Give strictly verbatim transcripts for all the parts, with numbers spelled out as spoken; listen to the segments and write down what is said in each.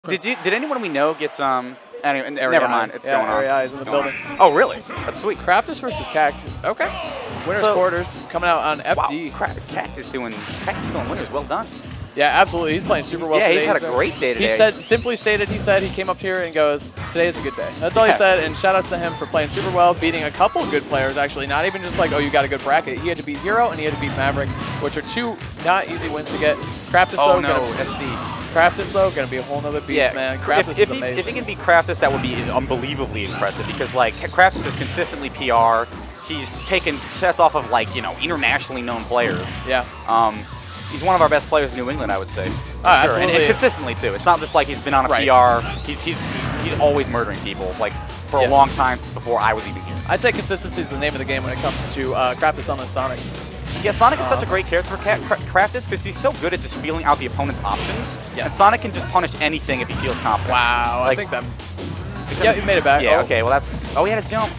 Did you? Did anyone we know get um? Anyway, Area never I. mind. It's yeah, going on. Area I is in the building. On. Oh, really? That's sweet. Craftus versus Cact. Okay. Winners So, quarters coming out on F D. Wow, Cra Cactus doing Cactus still in winners. Well done. Yeah, absolutely. He's playing super well yeah, today. he's had a great day today. He said, simply stated, he said he came up here and goes, today is a good day. That's all yeah. he said, and shout outs to him for playing super well, beating a couple good players, actually. Not even just like, oh, you got a good bracket. He had to beat Hero and he had to beat Maverick, which are two not easy wins to get. Craftus, oh, though, no, gonna, S D. Craftus, though, going to be a whole nother beast, yeah. man. Craftus if, if is he, amazing. If he can beat Craftus, that would be unbelievably impressive because, like, Craftus is consistently P R. He's taken sets off of, like, you know, internationally known players. Yeah. Um, he's one of our best players in New England, I would say. Oh, sure. absolutely. And, and consistently, too. It's not just like he's been on a right. P R. He's, he's, he's always murdering people, like, for yes. a long time since before I was even here. I'd say consistency is the name of the game when it comes to uh, Craftus on the Sonic. Yeah, Sonic is Um, such a great character for Craftus because he's so good at just feeling out the opponent's options. Yes. And Sonic can just punish anything if he feels confident. Wow, like, I think that... Yeah, he made it back. Yeah, oh. okay, well that's... Oh, he had his jump.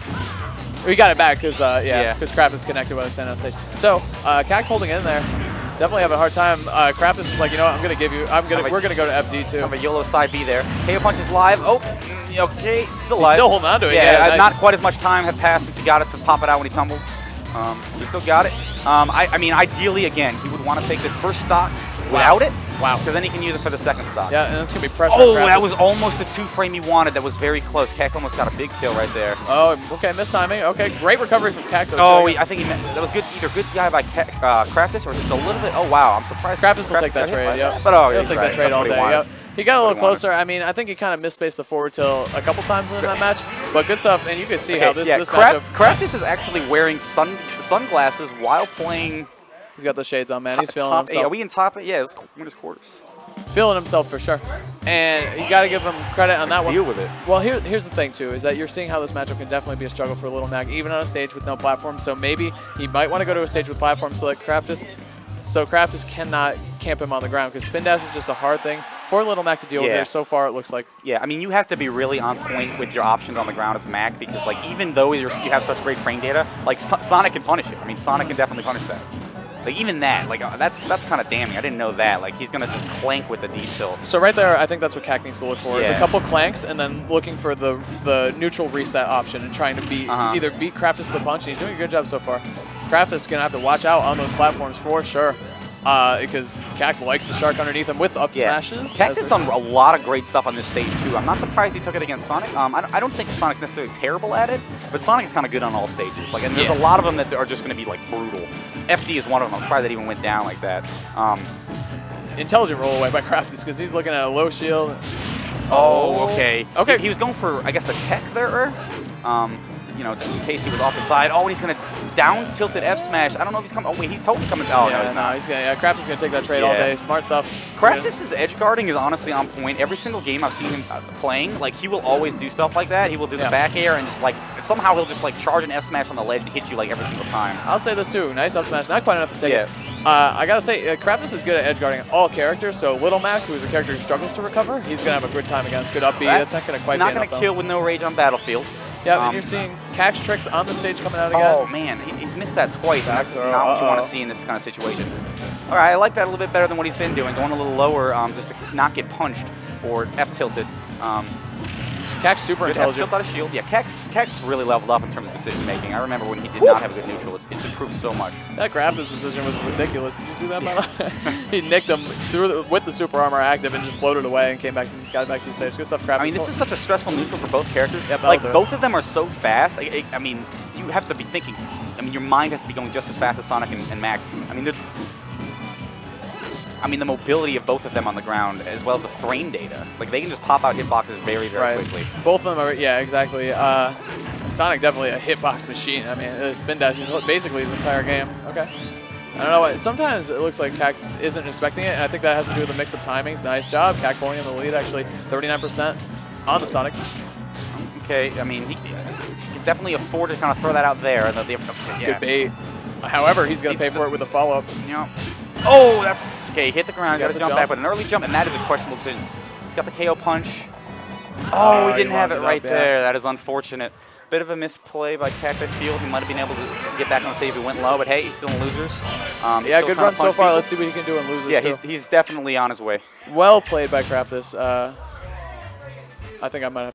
We got it back because, uh, yeah, because yeah. Craftus connected while I was standing on stage. So, uh, Cact holding in there. Definitely having a hard time. Uh, Craftus was like, you know what, I'm going to give you... I'm gonna. I'm We're going to go to F D, too. I'm a YOLO side B there. K O Punch is live. Oh, okay, still live. He's still holding on to it. Yeah, Yeah, uh, nice. not quite as much time had passed since he got it to pop it out when he tumbled. Um, he still got it. Um, I, I mean, ideally, again, he would want to take this first stock Wow. without it. Wow. Because then he can use it for the second stock. Yeah, and it's going to be pressure. Oh, on that Craftus. was almost the two frame he wanted. That was very close. Cact almost got a big kill right there. Oh, okay, missed timing. Okay, great recovery from Cact. Oh, he, I think he meant, that was good. Either good guy by Ca uh, Craftus or just a little bit. Oh wow, I'm surprised. Craftus will take that trade. Yeah, but oh, he'll he's take right. that trade That's all what he day. wanted. Yep. He got a little That's what he closer. I mean, I think he kind of misspaced the forward tilt a couple times in that match, but good stuff. And you can see Okay, how this yeah, this Craft, matchup. Craftus is actually wearing sun sunglasses while playing. He's got the shades on, man. He's feeling top himself. eight. Are we in top eight? Yeah, it's winners quarters. Feeling himself for sure. And you got to give him credit on that one. Deal with it. Well, here, here's the thing, too, is that you're seeing how this matchup can definitely be a struggle for Little Mac, even on a stage with no platform. So maybe he might want to go to a stage with platform so that Craftus, so Craftus cannot camp him on the ground, because spin dash is just a hard thing for Little Mac to deal Yeah. with here. So far, it looks like. Yeah, I mean, you have to be really on point with your options on the ground as Mac because, like, even though you're, you have such great frame data, like, so Sonic can punish it. I mean, Sonic can definitely punish that. Like, even that, like, uh, that's that's kind of damning. I didn't know that. Like, he's going to just clank with the D tilt. So right there, I think that's what Cact needs to look for, is a Yeah. couple clanks and then looking for the the neutral reset option and trying to beat Uh-huh. either beat Craftus with the punch. And he's doing a good job so far. Craftus is going to have to watch out on those platforms for sure. Uh, because Cact likes the shark underneath him with up Yeah. smashes. Cact has done a lot of great stuff on this stage, too. I'm not surprised he took it against Sonic. Um, I, don't, I don't think Sonic's necessarily terrible at it, but Sonic is kind of good on all stages. Like, and there's Yeah. a lot of them that are just going to be, like, brutal. F D is one of them. I'm surprised that even went down like that. Um, Intelligent roll away by Craftus because he's looking at a low shield. oh, okay. Okay. He, he was going for, I guess, the tech there. Um, you know, just in case he was off the side. Oh, and he's going to down tilted F smash. I don't know if he's coming. Oh, wait, he's totally coming. Oh, yeah, no, he's not. he's gonna, yeah, Craftus is going to take that trade all Yeah. day. Smart stuff. Craftus' edge guarding is honestly on point. Every single game I've seen him uh, playing, like, he will always do stuff like that. He will do the Yeah. back air and just, like, somehow he'll just, like, charge an F smash on the ledge and hit you, like, every single time. I'll say this too. Nice up smash. Not quite enough to take Yeah. it. Uh, I gotta say, uh, Craftus is good at edge guarding all characters. So Little Mac, who is a character who struggles to recover, he's gonna have a good time against good up B. That's, That's not gonna quite not be gonna enough, kill though. with no rage on Battlefield. Yeah, Um, and you're seeing Cact's tricks on the stage coming out again. Oh, man, he, he's missed that twice, and Back that's throw. not what you want Uh-oh. to see in this kind of situation. All right, I like that a little bit better than what he's been doing, going a little lower um, just to not get punched or F-tilted. Um, Cact's super Good intelligent. F-tilt out of shield. Yeah, Cact's, Cact's really leveled up in terms of decision making. I remember when he did not have a good neutral. It's, it's improved so much. That Craftus decision was ridiculous. Did you see that, by the way? He nicked him through the, with the super armor active and just floated away and came back and got back to the stage. Good stuff, Craftus. I mean, this is such a stressful neutral for both characters. Yep, like, that'll do both of them are so fast. I, I, I mean, you have to be thinking. I mean, your mind has to be going just as fast as Sonic and, and Mac. I mean, they're... I mean, the mobility of both of them on the ground, as well as the frame data. Like, they can just pop out hitboxes very, very right. quickly. Both of them are, yeah, exactly. Uh, Sonic definitely a hitbox machine. I mean, uh, spin dash is basically his entire game. Okay. I don't know what. Sometimes it looks like Cact isn't expecting it, and I think that has to do with the mix of timings. Nice job. Cact pulling in the lead, actually. thirty-nine percent on the Sonic. Okay, I mean, he, he can definitely afford to kind of throw that out there. The, the, yeah. Good bait. However, he's going to pay for it with a follow-up. You know, oh, that's okay. Hit the ground, got Got to the jump, jump. back, but an early jump, and that is a questionable decision. He's got the K O punch. Oh, Oh, he he didn't have wound it it right up, yeah. there. That is unfortunate. Bit of a misplay by Cact, I feel. He might have been able to get back on the save if he went low, but hey, he's still in losers. Um, he's Yeah, still good trying run to so punch far. people. Let's see what he can do in losers, Yeah, too. he's, he's definitely on his way. Well played by Craftus. Uh, I think I might have